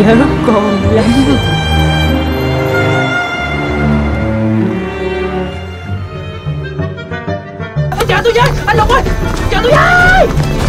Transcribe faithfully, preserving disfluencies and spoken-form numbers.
nhớ con lắm. Chờ tôi với, anh Lục ơi, chờ tôi với.